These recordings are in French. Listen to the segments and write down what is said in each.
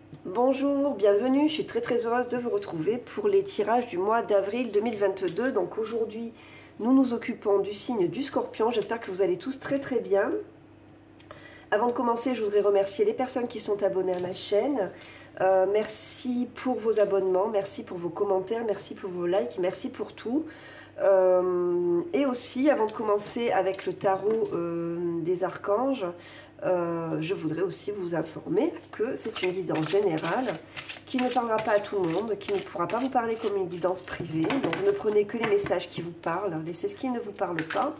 Bonjour, bienvenue, je suis très heureuse de vous retrouver pour les tirages du mois d'avril 2022. Donc aujourd'hui, nous nous occupons du signe du Scorpion. J'espère que vous allez tous très bien. Avant de commencer, je voudrais remercier les personnes qui sont abonnées à ma chaîne. Merci pour vos abonnements, merci pour vos commentaires, merci pour vos likes, merci pour tout. Et aussi, avant de commencer avec le tarot des archanges, je voudrais aussi vous informer que c'est une guidance générale qui ne parlera pas à tout le monde, qui ne pourra pas vous parler comme une guidance privée. Donc ne prenez que les messages qui vous parlent, laissez ce qui ne vous parle pas.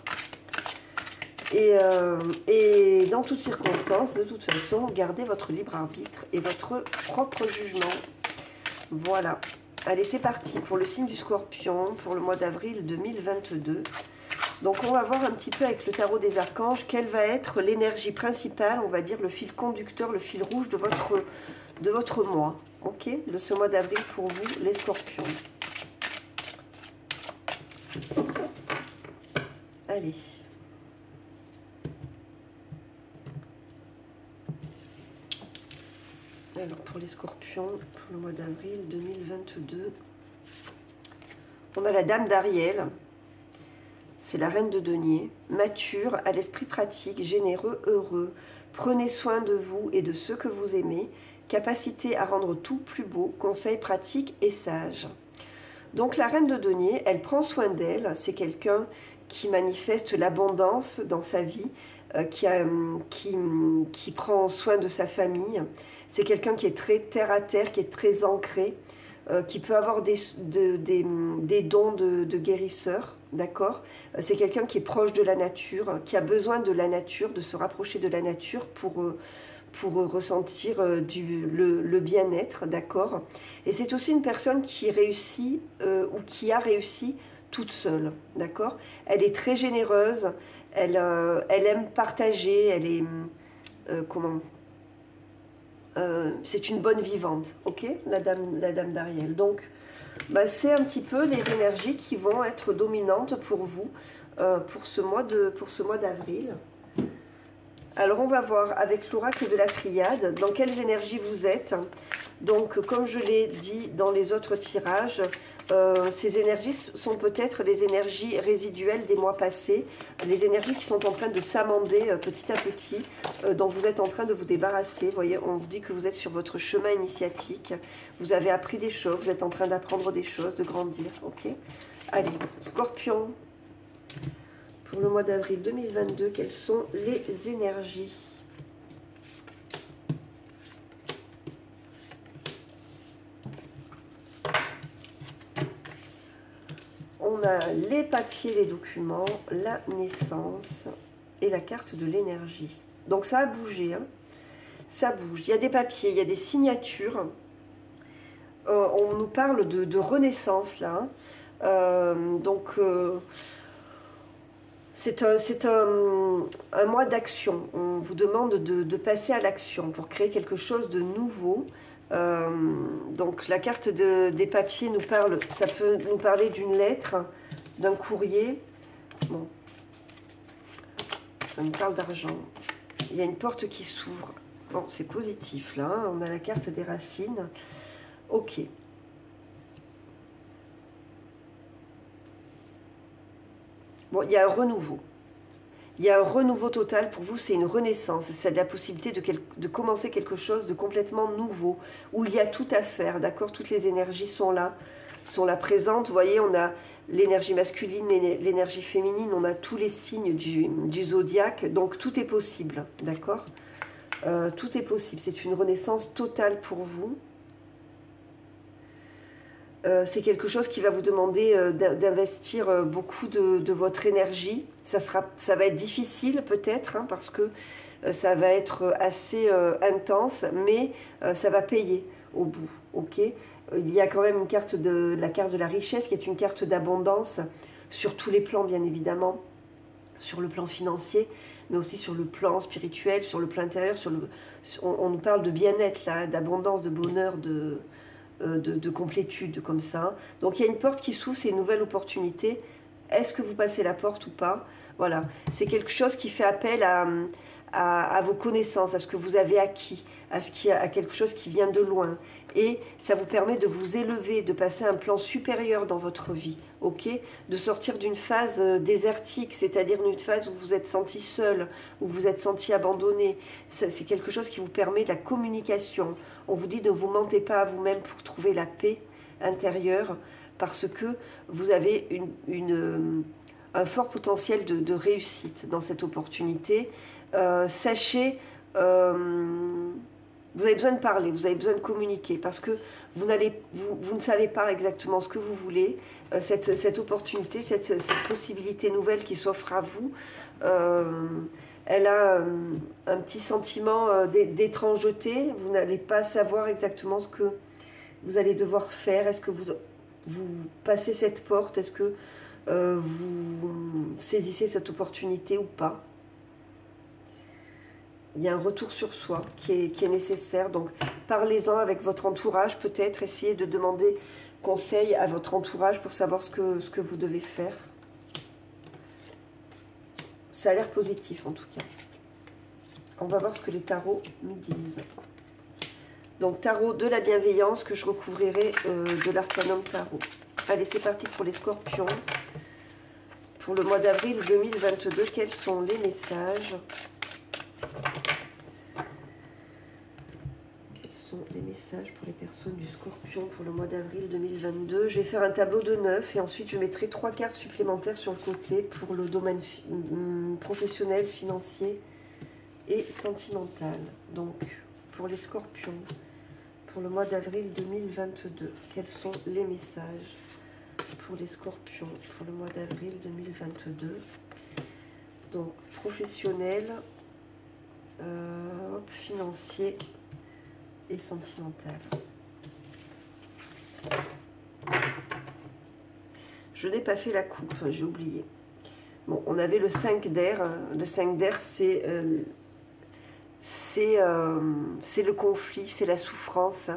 Et dans toutes circonstances, de toute façon, gardez votre libre arbitre et votre propre jugement. Voilà. Allez, c'est parti pour le signe du Scorpion pour le mois d'avril 2022. Donc, on va voir un petit peu avec le tarot des archanges quelle va être l'énergie principale, on va dire le fil conducteur, le fil rouge de votre mois. Ok, de ce mois d'avril pour vous, les Scorpions. Allez. Alors, pour les Scorpions, pour le mois d'avril 2022, on a la Dame d'Ariel. C'est la reine de denier, mature, à l'esprit pratique, généreux, heureux. Prenez soin de vous et de ceux que vous aimez. Capacité à rendre tout plus beau, conseils pratiques et sages. Donc la reine de denier, elle prend soin d'elle. C'est quelqu'un qui manifeste l'abondance dans sa vie, qui prend soin de sa famille. C'est quelqu'un qui est très terre à terre, qui est très ancré, qui peut avoir des dons de guérisseur, d'accord. C'est quelqu'un qui est proche de la nature, qui a besoin de la nature, de se rapprocher de la nature pour ressentir le bien-être, d'accord. Et c'est aussi une personne qui réussit ou qui a réussi toute seule, d'accord. Elle est très généreuse, elle aime partager, elle est... c'est une bonne vivante, ok, la dame d'Ariel. Donc, bah, c'est un petit peu les énergies qui vont être dominantes pour vous pour ce mois d'avril. Alors, on va voir avec l'oracle de la Triade dans quelles énergies vous êtes. Donc, comme je l'ai dit dans les autres tirages, ces énergies sont peut-être les énergies résiduelles des mois passés, les énergies qui sont en train de s'amender petit à petit, dont vous êtes en train de vous débarrasser. Vous voyez, on vous dit que vous êtes sur votre chemin initiatique, vous avez appris des choses, vous êtes en train d'apprendre des choses, de grandir, ok. Allez, Scorpion, pour le mois d'avril 2022, quelles sont les énergies ? On a les papiers, les documents, la naissance et la carte de l'énergie. Donc ça a bougé, hein. Ça bouge. Il y a des papiers, il y a des signatures. On nous parle de renaissance là. C'est un mois d'action. On vous demande de passer à l'action pour créer quelque chose de nouveau. Donc la carte des papiers nous parle, ça peut nous parler d'une lettre, d'un courrier. Bon, ça nous parle d'argent. Il y a une porte qui s'ouvre. Bon, c'est positif là, hein. On a la carte des racines. Ok. Bon, il y a un renouveau. Il y a un renouveau total pour vous, c'est une renaissance. C'est la possibilité de commencer quelque chose de complètement nouveau, où il y a tout à faire, d'accord. Toutes les énergies sont là présentes. Vous voyez, on a l'énergie masculine et l'énergie féminine, on a tous les signes du zodiaque, donc tout est possible, d'accord. Tout est possible, c'est une renaissance totale pour vous. C'est quelque chose qui va vous demander d'investir beaucoup de votre énergie. Ça va être difficile peut-être, hein, parce que ça va être assez intense, mais ça va payer au bout. Ok. Il y a quand même une carte la carte de la richesse qui est une carte d'abondance sur tous les plans, bien évidemment, sur le plan financier, mais aussi sur le plan spirituel, sur le plan intérieur. On nous parle de bien-être, là, d'abondance, de bonheur, de complétude comme ça. Donc il y a une porte qui s'ouvre, c'est une nouvelle opportunité. Est-ce que vous passez la porte ou pas? Voilà, c'est quelque chose qui fait appel à vos connaissances, à ce que vous avez acquis, à quelque chose qui vient de loin. Et ça vous permet de vous élever, de passer à un plan supérieur dans votre vie, ok? De sortir d'une phase désertique, c'est-à-dire d'une phase où vous vous êtes senti seul, où vous vous êtes senti abandonné. C'est quelque chose qui vous permet de la communication. On vous dit ne vous mentez pas à vous-même pour trouver la paix intérieure, parce que vous avez un fort potentiel de réussite dans cette opportunité. Sachez, vous avez besoin de parler, vous avez besoin de communiquer, parce que vous ne savez pas exactement ce que vous voulez. Cette opportunité, cette possibilité nouvelle qui s'offre à vous, elle a un petit sentiment d'étrangeté. Vous n'allez pas savoir exactement ce que vous allez devoir faire. Est-ce que vous passez cette porte? Est-ce que vous saisissez cette opportunité ou pas? Il y a un retour sur soi qui est nécessaire, donc parlez-en avec votre entourage, peut-être essayez de demander conseil à votre entourage pour savoir ce que vous devez faire. Ça a l'air positif en tout cas. On va voir ce que les tarots nous disent. Donc tarot de la bienveillance que je recouvrirai de l'arcanum tarot. Allez, c'est parti pour les scorpions. Pour le mois d'avril 2022, quels sont les messages ? Quels sont les messages pour les personnes du Scorpion pour le mois d'avril 2022? Je vais faire un tableau de 9 et ensuite je mettrai 3 cartes supplémentaires sur le côté pour le domaine professionnel, financier et sentimental. Donc, pour les Scorpions, pour le mois d'avril 2022, quels sont les messages pour les Scorpions pour le mois d'avril 2022? Donc, professionnel, financier et sentimental. Je n'ai pas fait la coupe, j'ai oublié. Bon, on avait le 5 d'air. Le 5 d'air, c'est le conflit, c'est la souffrance.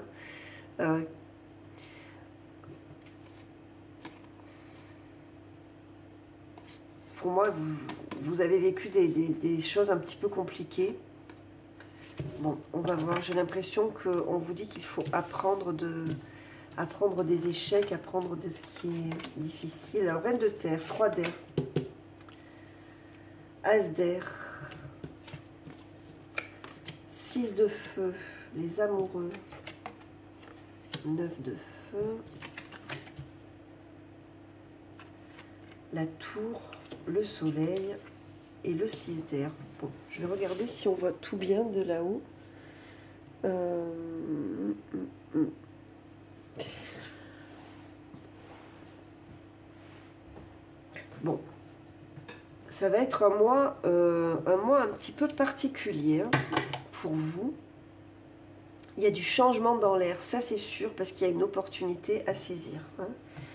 Pour moi, vous avez vécu des choses un petit peu compliquées. Bon, on va voir. J'ai l'impression qu'on vous dit qu'il faut apprendre des échecs, apprendre de ce qui est difficile. Alors, reine de terre, 3 d'air, as d'air, 6 de feu, les amoureux, 9 de feu, la tour, le soleil et le 6 d'air. Bon, je vais regarder si on voit tout bien de là-haut. Bon, ça va être un mois un petit peu particulier hein, pour vous. Il y a du changement dans l'air, ça c'est sûr, parce qu'il y a une opportunité à saisir. Hein.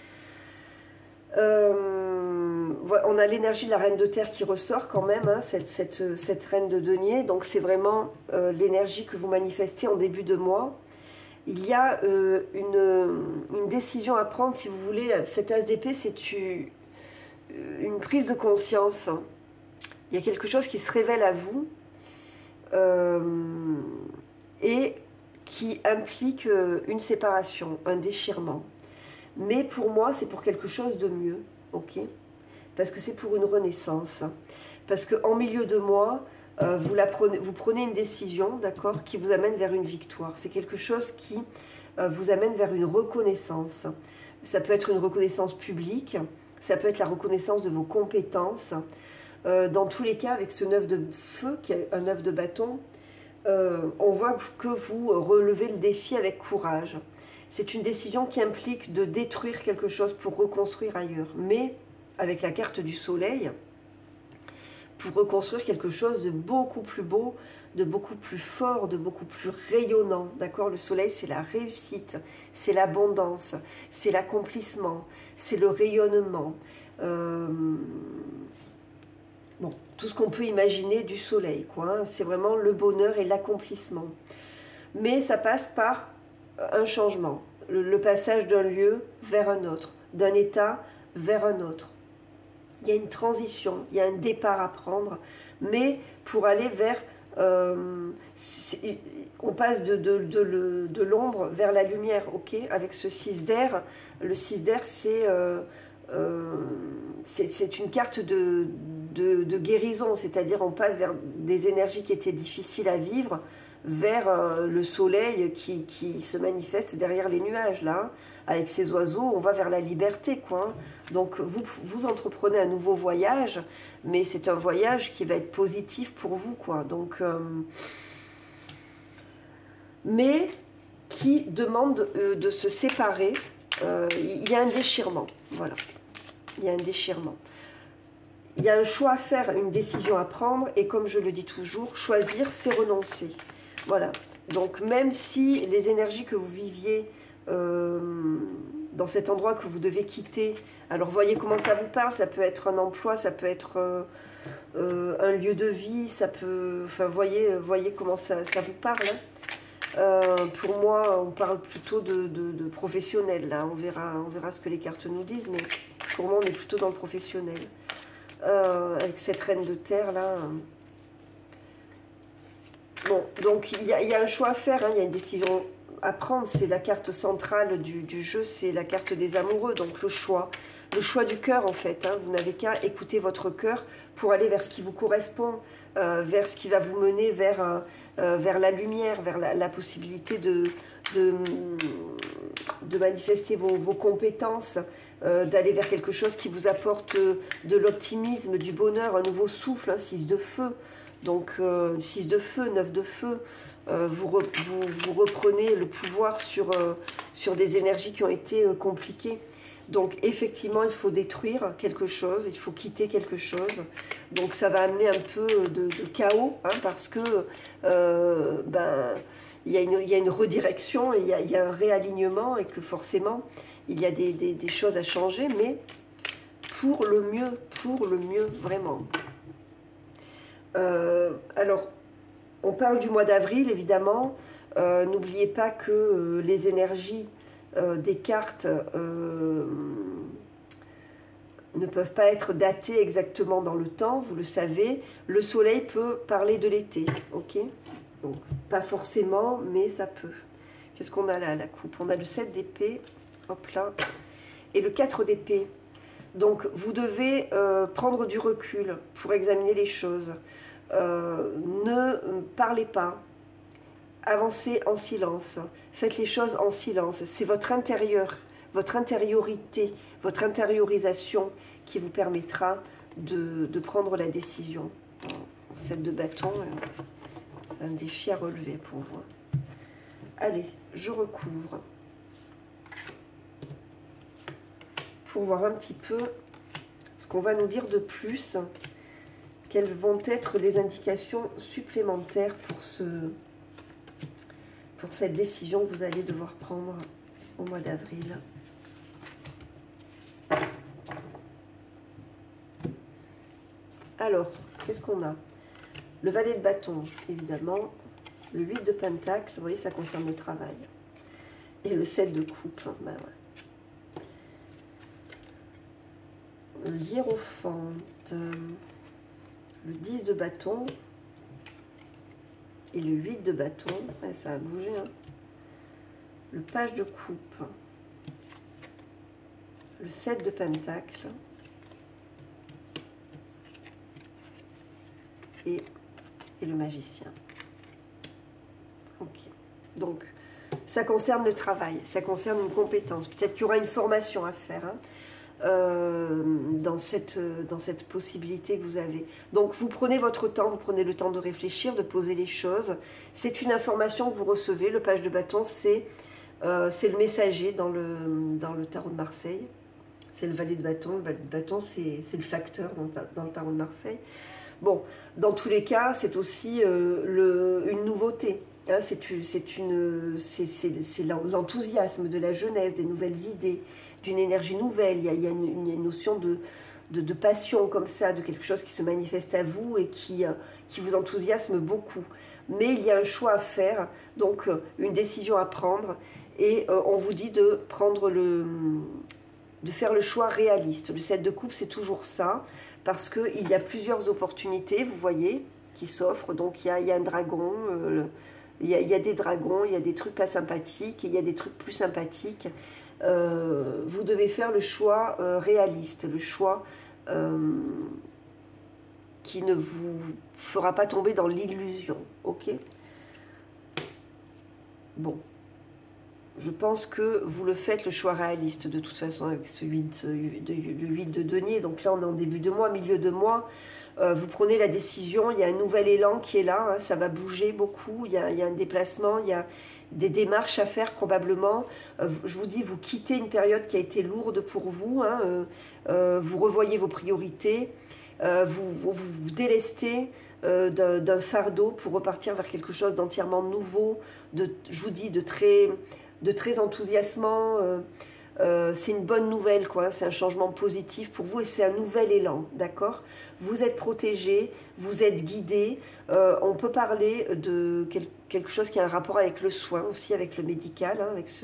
On a l'énergie de la reine de terre qui ressort quand même, hein, cette reine de denier. Donc c'est vraiment l'énergie que vous manifestez en début de mois. Il y a une décision à prendre, si vous voulez. Cette as d'épée, c'est une prise de conscience. Hein. Il y a quelque chose qui se révèle à vous et qui implique une séparation, un déchirement. Mais pour moi, c'est pour quelque chose de mieux, ok? Parce que c'est pour une renaissance. Parce qu'en milieu de mois, vous prenez une décision, d'accord, qui vous amène vers une victoire. C'est quelque chose qui vous amène vers une reconnaissance. Ça peut être une reconnaissance publique, ça peut être la reconnaissance de vos compétences. Dans tous les cas, avec ce 9 de feu, qui est un 9 de bâton, on voit que vous relevez le défi avec courage. C'est une décision qui implique de détruire quelque chose pour reconstruire ailleurs. Mais avec la carte du soleil, pour reconstruire quelque chose de beaucoup plus beau, de beaucoup plus fort, de beaucoup plus rayonnant. D'accord? Le soleil, c'est la réussite, c'est l'abondance, c'est l'accomplissement, c'est le rayonnement. Bon, tout ce qu'on peut imaginer du soleil, quoi. Hein, c'est vraiment le bonheur et l'accomplissement. Mais ça passe par un changement, le passage d'un lieu vers un autre, d'un état vers un autre. Il y a une transition, il y a un départ à prendre mais pour aller vers... on passe de l'ombre vers la lumière, ok, avec ce 6 d'air. Le 6 d'air, c'est une carte de guérison, c'est-à-dire on passe vers des énergies qui étaient difficiles à vivre, vers le soleil qui se manifeste derrière les nuages, là, hein. Avec ces oiseaux, on va vers la liberté, quoi, hein. Donc vous entreprenez un nouveau voyage, mais c'est un voyage qui va être positif pour vous, quoi. Donc, mais qui demande de se séparer. Il y a un déchirement, voilà. Il y a un déchirement. Il y a un choix à faire, une décision à prendre, et comme je le dis toujours, choisir, c'est renoncer. Voilà. Donc même si les énergies que vous viviez dans cet endroit que vous devez quitter, alors voyez comment ça vous parle, ça peut être un emploi, ça peut être un lieu de vie, ça peut... Enfin, voyez comment ça vous parle, hein. Pour moi, on parle plutôt de professionnel, là. On verra ce que les cartes nous disent, mais pour moi, on est plutôt dans le professionnel. Avec cette reine de terre, là. Bon, donc il y a un choix à faire, hein, il y a une décision à prendre. C'est la carte centrale du jeu, c'est la carte des amoureux, donc le choix du cœur, en fait, hein. Vous n'avez qu'à écouter votre cœur pour aller vers ce qui vous correspond, vers ce qui va vous mener vers la lumière, vers la possibilité de manifester vos compétences, d'aller vers quelque chose qui vous apporte de l'optimisme, du bonheur, un nouveau souffle, hein, 6 de feu. Donc 6 de feu, 9 de feu, vous reprenez le pouvoir sur des énergies qui ont été compliquées. Donc effectivement, il faut détruire quelque chose, il faut quitter quelque chose. Donc ça va amener un peu de chaos, hein, parce que il y a une redirection, il y a un réalignement, et que forcément, il y a des choses à changer, mais pour le mieux, vraiment. Alors, on parle du mois d'avril, évidemment. N'oubliez pas que les énergies des cartes ne peuvent pas être datées exactement dans le temps, vous le savez. Le soleil peut parler de l'été, ok? Donc, pas forcément, mais ça peut. Qu'est-ce qu'on a là, la coupe? On a le 7 d'épée, hop là, et le 4 d'épée. Donc, vous devez prendre du recul pour examiner les choses. Ne parlez pas. Avancez en silence. Faites les choses en silence. C'est votre intérieur, votre intériorité, votre intériorisation qui vous permettra de prendre la décision. 7 de bâton, un défi à relever pour vous. Allez, je recouvre. Pour voir un petit peu ce qu'on va nous dire de plus, quelles vont être les indications supplémentaires pour cette décision que vous allez devoir prendre au mois d'avril. Alors, qu'est-ce qu'on a? Le valet de bâton, évidemment. Le 8 de pentacle, vous voyez, ça concerne le travail. Et le 7 de coupe, ben ouais. L'hiérophante, le 10 de bâton et le 8 de bâton, ouais, ça a bougé, hein. Le page de coupe, le 7 de pentacle et le magicien. Ok, donc ça concerne le travail, ça concerne une compétence. Peut-être qu'il y aura une formation à faire, hein, dans cette possibilité que vous avez. Donc vous prenez votre temps, vous prenez le temps de réfléchir, de poser les choses. C'est une information que vous recevez. Le page de bâton, c'est le messager dans le tarot de Marseille. C'est le valet de bâton. Le valet de bâton, c'est le facteur dans le tarot de Marseille. Bon, dans tous les cas, c'est aussi une nouveauté. Hein, c'est l'enthousiasme de la jeunesse, des nouvelles idées, d'une énergie nouvelle. Il y a une notion de passion comme ça, de quelque chose qui se manifeste à vous et qui vous enthousiasme beaucoup. Mais il y a un choix à faire, donc une décision à prendre. Et on vous dit de faire le choix réaliste. Le 7 de coupe, c'est toujours ça. parce qu'il y a plusieurs opportunités, vous voyez, qui s'offrent. Donc il y a un dragon, il y a des dragons, il y a des trucs pas sympathiques, il y a des trucs plus sympathiques. Vous devez faire le choix réaliste, le choix qui ne vous fera pas tomber dans l'illusion, ok? Bon, je pense que vous le faites, le choix réaliste, de toute façon, avec ce 8 de denier. Donc là, on est en début de mois, milieu de mois. Vous prenez la décision, il y a un nouvel élan qui est là, hein, ça va bouger beaucoup, il y a un déplacement, il y a des démarches à faire probablement. Je vous dis, vous quittez une période qui a été lourde pour vous, hein, vous revoyez vos priorités, vous délestez d'un fardeau pour repartir vers quelque chose d'entièrement nouveau, je vous dis, de très enthousiasmant. C'est une bonne nouvelle, quoi. C'est un changement positif pour vous et c'est un nouvel élan, d'accord? Vous êtes protégé, vous êtes guidé. On peut parler de quelque chose qui a un rapport avec le soin aussi, avec le médical, hein, avec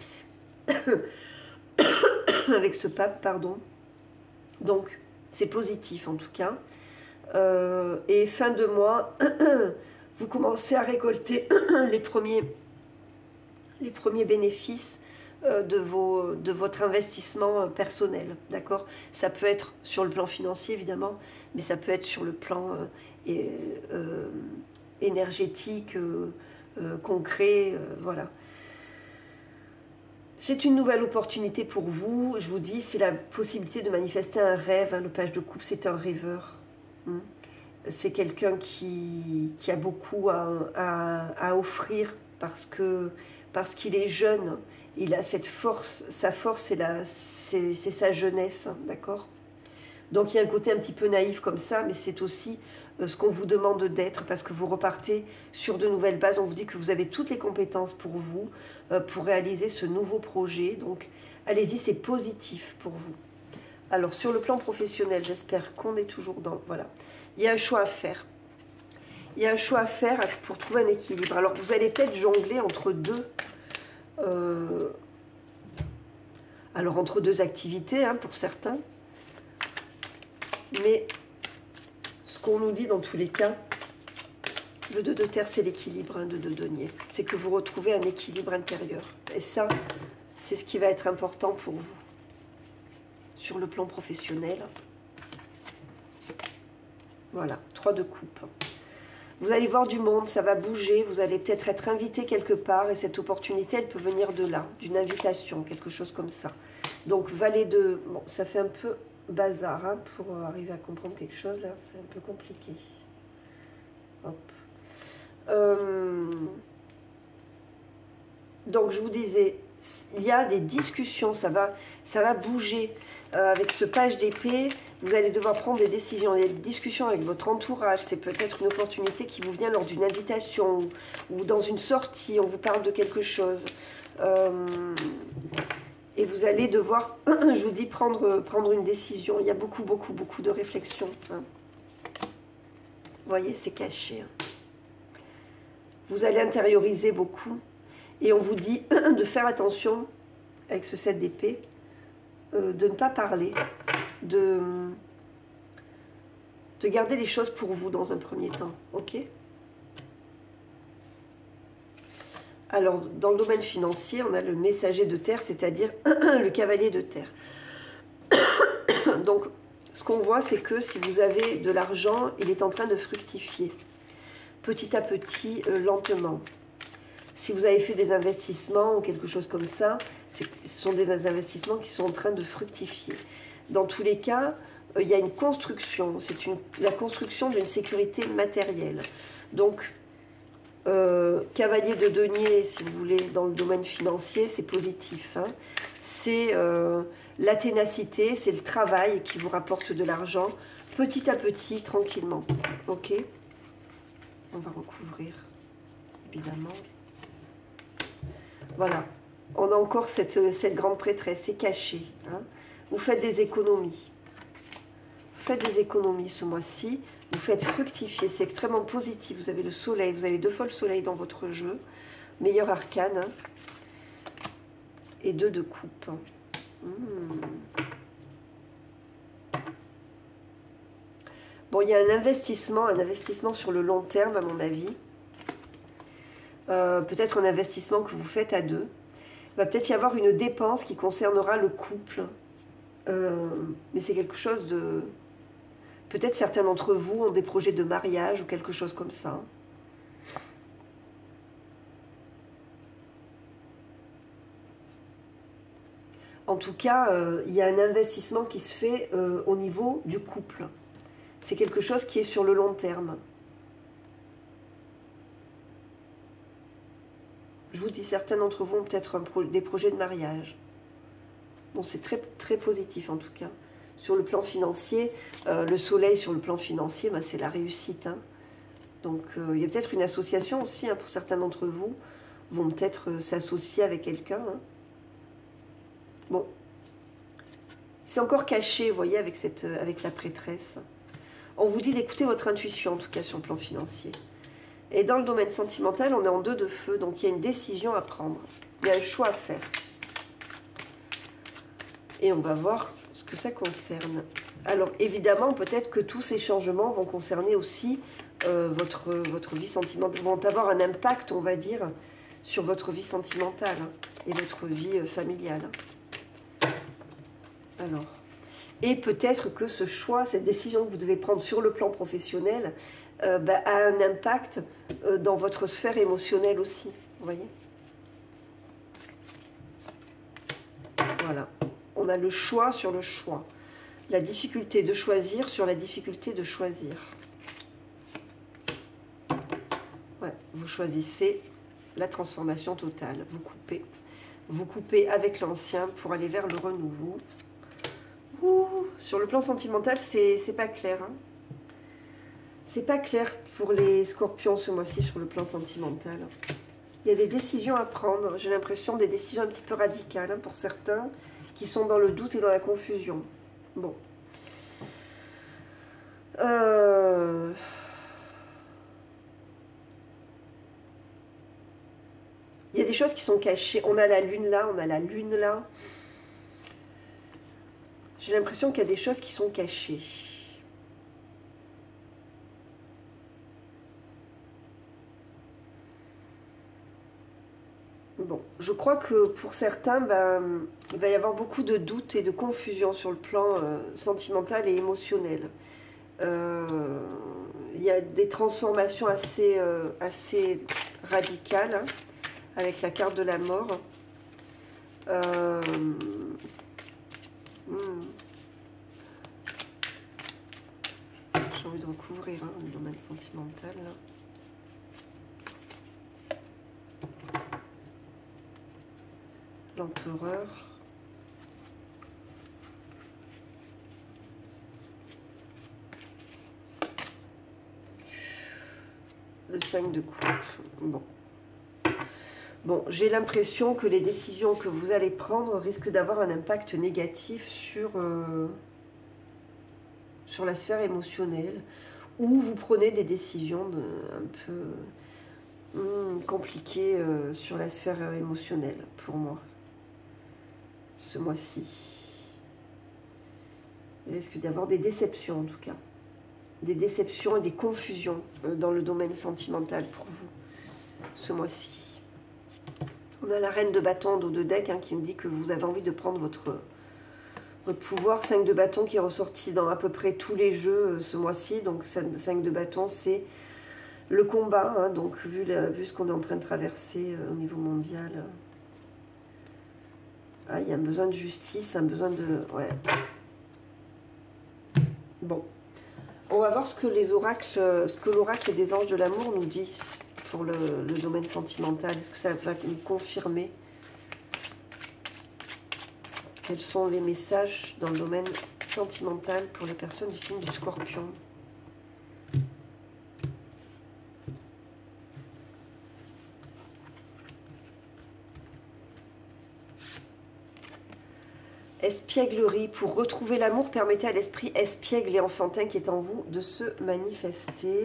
avec ce pape, pardon. Donc, c'est positif en tout cas. Et fin de mois, vous commencez à récolter les premiers bénéfices de votre investissement personnel, d'accord? Ça peut être sur le plan financier, évidemment, mais ça peut être sur le plan énergétique, concret, voilà. C'est une nouvelle opportunité pour vous, je vous dis, c'est la possibilité de manifester un rêve, hein. Le page de coupe, c'est un rêveur. C'est quelqu'un qui a beaucoup à offrir parce qu'il est jeune. Il a cette force, sa force, c'est sa jeunesse, hein, d'accord? Donc il y a un côté un petit peu naïf comme ça, mais c'est aussi ce qu'on vous demande d'être, parce que vous repartez sur de nouvelles bases. On vous dit que vous avez toutes les compétences pour vous, pour réaliser ce nouveau projet. Donc allez-y, c'est positif pour vous. Alors sur le plan professionnel, j'espère qu'on est toujours dans... Voilà, il y a un choix à faire. Il y a un choix à faire pour trouver un équilibre. Alors vous allez peut-être jongler entre deux... alors entre deux activités, hein, pour certains. Mais ce qu'on nous dit dans tous les cas, le 2 de terre, c'est l'équilibre, hein, de denier. C'est que vous retrouvez un équilibre intérieur. Et ça, c'est ce qui va être important pour vous. Sur le plan professionnel. Voilà, 3 de coupe. Vous allez voir du monde, ça va bouger, vous allez peut-être être invité quelque part et cette opportunité, elle peut venir de là, d'une invitation, quelque chose comme ça. Donc, valet de... Bon, ça fait un peu bazar, hein, pour arriver à comprendre quelque chose, là, c'est un peu compliqué. Hop. Donc, je vous disais, il y a des discussions, ça va bouger. Avec ce page d'épée, vous allez devoir prendre des décisions. Il y a des discussions avec votre entourage. C'est peut-être une opportunité qui vous vient lors d'une invitation ou dans une sortie. On vous parle de quelque chose. Et vous allez devoir, je vous dis, prendre une décision. Il y a beaucoup de réflexion. Hein. Vous voyez, c'est caché. Hein. Vous allez intérioriser beaucoup. Et on vous dit de faire attention avec ce 7 d'épée. De ne pas parler, de garder les choses pour vous dans un premier temps, ok? Alors, dans le domaine financier, on a le messager de terre, c'est-à-dire le cavalier de terre. Donc, ce qu'on voit, c'est que si vous avez de l'argent, il est en train de fructifier, petit à petit, lentement. Si vous avez fait des investissements ou quelque chose comme ça, ce sont des investissements qui sont en train de fructifier. Dans tous les cas, il y a une construction. C'est la construction d'une sécurité matérielle. Donc, cavalier de denier, si vous voulez, dans le domaine financier, c'est positif. Hein. C'est la ténacité, c'est le travail qui vous rapporte de l'argent, petit à petit, tranquillement. Ok? On va recouvrir, évidemment. Voilà. On a encore cette grande prêtresse, c'est caché. Hein. Vous faites des économies. Vous faites des économies ce mois-ci. Vous faites fructifier. C'est extrêmement positif. Vous avez le soleil. Vous avez 2 fois le soleil dans votre jeu. Meilleur arcane. Hein. Et 2 de coupe. Bon, il y a un investissement sur le long terme, à mon avis. Peut-être un investissement que vous faites à deux. Il va peut-être y avoir une dépense qui concernera le couple. Mais c'est quelque chose de... Peut-être certains d'entre vous ont des projets de mariage ou quelque chose comme ça. En tout cas, il y a un investissement qui se fait au niveau du couple. C'est quelque chose qui est sur le long terme. Je vous dis, certains d'entre vous ont peut-être des projets de mariage. Bon, c'est très, très positif en tout cas. Sur le plan financier, le soleil sur le plan financier, ben, c'est la réussite. Hein. Donc, il y a peut-être une association aussi, hein, pour certains d'entre vous, vont peut-être s'associer avec quelqu'un. Hein. Bon, c'est encore caché, vous voyez, avec la prêtresse. On vous dit d'écouter votre intuition, en tout cas sur le plan financier. Et dans le domaine sentimental, on est en 2 de feu, donc il y a une décision à prendre. Il y a un choix à faire. Et on va voir ce que ça concerne. Alors, évidemment, peut-être que tous ces changements vont concerner aussi votre vie sentimentale, vont avoir un impact, on va dire, sur votre vie sentimentale hein, et votre vie familiale. Alors, et peut-être que ce choix, cette décision que vous devez prendre sur le plan professionnel a un impact dans votre sphère émotionnelle aussi, vous voyez. Voilà, on a le choix sur le choix, la difficulté de choisir sur la difficulté de choisir. Ouais, vous choisissez la transformation totale, vous coupez avec l'ancien pour aller vers le renouveau. Ouh, sur le plan sentimental, c'est pas clair. Hein. C'est pas clair pour les scorpions ce mois-ci sur le plan sentimental. Il y a des décisions à prendre. J'ai l'impression des décisions un petit peu radicales hein, pour certains qui sont dans le doute et dans la confusion. Bon. Il y a des choses qui sont cachées. On a la lune là, on a la lune là. J'ai l'impression qu'il y a des choses qui sont cachées. Bon, je crois que pour certains, ben, il va y avoir beaucoup de doutes et de confusion sur le plan sentimental et émotionnel. Il y a des transformations assez radicales, hein, avec la carte de la mort. J'ai envie de recouvrir hein, le domaine sentimental. Là. L'empereur. Le 5 de coupe. Bon, j'ai l'impression que les décisions que vous allez prendre risquent d'avoir un impact négatif sur la sphère émotionnelle, ou vous prenez des décisions un peu compliquées sur la sphère émotionnelle, pour moi, ce mois-ci. Il risque d'avoir des déceptions, en tout cas. Des déceptions et des confusions dans le domaine sentimental pour vous, ce mois-ci. On a la reine de bâton en dos de deck hein, qui me dit que vous avez envie de prendre votre pouvoir. 5 de bâton qui est ressorti dans à peu près tous les jeux ce mois-ci. Donc 5 de bâton, c'est le combat. Hein, donc vu ce qu'on est en train de traverser au niveau mondial. Ah, il y a un besoin de justice, un besoin de... Ouais. Bon. On va voir ce que l'oracle des anges de l'amour nous dit pour le domaine sentimental. Est-ce que ça va nous confirmer? Quels sont les messages dans le domaine sentimental pour les personnes du signe du Scorpion? Espièglerie. Pour retrouver l'amour, permettez à l'esprit espiègle et enfantin qui est en vous de se manifester.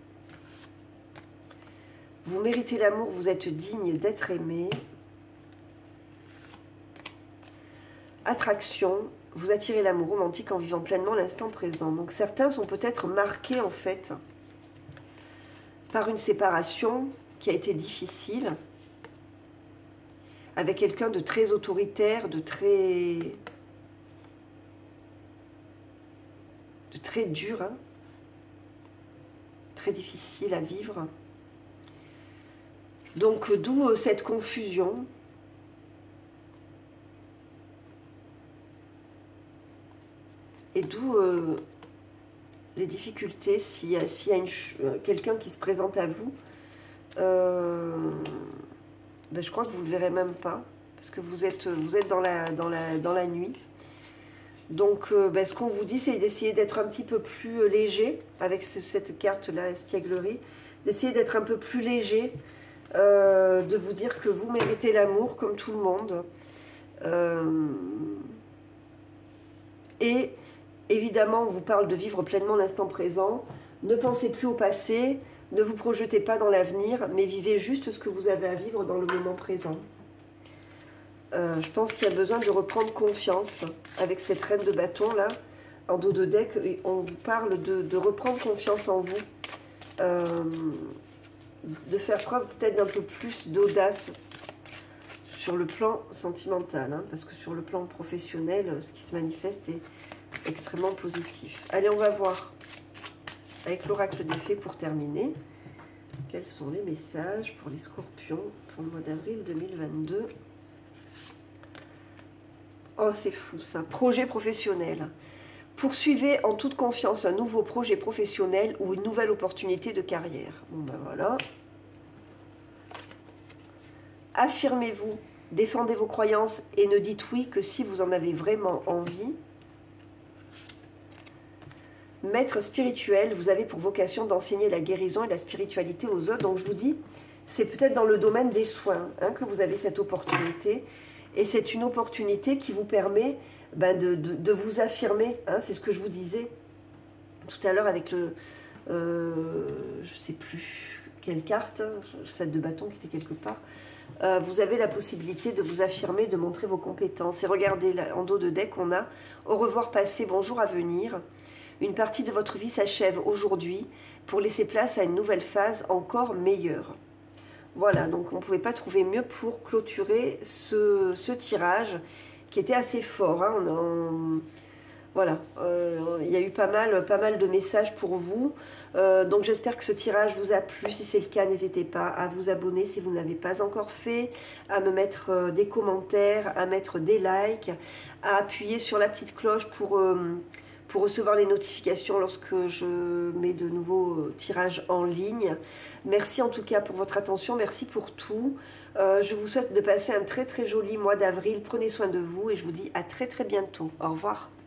Vous méritez l'amour, vous êtes digne d'être aimé. Attraction. vous attirez l'amour romantique en vivant pleinement l'instant présent. Donc certains sont peut-être marqués en fait par une séparation qui a été difficile, avec quelqu'un de très autoritaire, de très dur, hein, très difficile à vivre. Donc d'où cette confusion. Et d'où les difficultés s'il y a quelqu'un qui se présente à vous. Ben, je crois que vous ne le verrez même pas, parce que vous êtes dans la nuit. Donc ben, ce qu'on vous dit, c'est d'essayer d'être un petit peu plus léger, avec cette carte-là, espièglerie, d'essayer d'être un peu plus léger, de vous dire que vous méritez l'amour comme tout le monde. Et évidemment, on vous parle de vivre pleinement l'instant présent. Ne pensez plus au passé, ne vous projetez pas dans l'avenir, mais vivez juste ce que vous avez à vivre dans le moment présent. Je pense qu'il y a besoin de reprendre confiance avec cette reine de bâton là, en dos de deck. On vous parle de reprendre confiance en vous, de faire preuve peut-être d'un peu plus d'audace sur le plan sentimental, hein, parce que sur le plan professionnel, ce qui se manifeste est extrêmement positif. Allez, on va voir avec l'oracle des fées pour terminer. Quels sont les messages pour les scorpions pour le mois d'avril 2022? Oh, c'est fou ça. Projet professionnel. Poursuivez en toute confiance un nouveau projet professionnel ou une nouvelle opportunité de carrière. Bon ben voilà. Affirmez-vous, défendez vos croyances et ne dites oui que si vous en avez vraiment envie. Maître spirituel, vous avez pour vocation d'enseigner la guérison et la spiritualité aux autres. Donc je vous dis, c'est peut-être dans le domaine des soins hein, que vous avez cette opportunité. Et c'est une opportunité qui vous permet ben, de vous affirmer. Hein, c'est ce que je vous disais tout à l'heure avec le... je ne sais plus quelle carte, hein, celle de bâton qui était quelque part. Vous avez la possibilité de vous affirmer, de montrer vos compétences. Et regardez, là, en dos de deck, on a « Au revoir passé, bonjour à venir ». Une partie de votre vie s'achève aujourd'hui pour laisser place à une nouvelle phase encore meilleure. Voilà, donc on ne pouvait pas trouver mieux pour clôturer ce tirage qui était assez fort. Hein. Voilà, il y a eu pas mal de messages pour vous. Donc j'espère que ce tirage vous a plu. Si c'est le cas, n'hésitez pas à vous abonner si vous ne l'avez pas encore fait, à me mettre des commentaires, à mettre des likes, à appuyer sur la petite cloche pour recevoir les notifications lorsque je mets de nouveaux tirages en ligne. Merci en tout cas pour votre attention, merci pour tout. Je vous souhaite de passer un très très joli mois d'avril. Prenez soin de vous et je vous dis à très très bientôt. Au revoir.